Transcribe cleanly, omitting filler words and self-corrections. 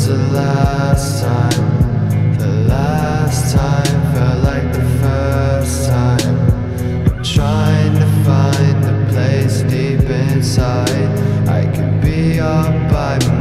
the last time? The last time felt like the first time. I'm trying to find a place deep inside I can be all by myself.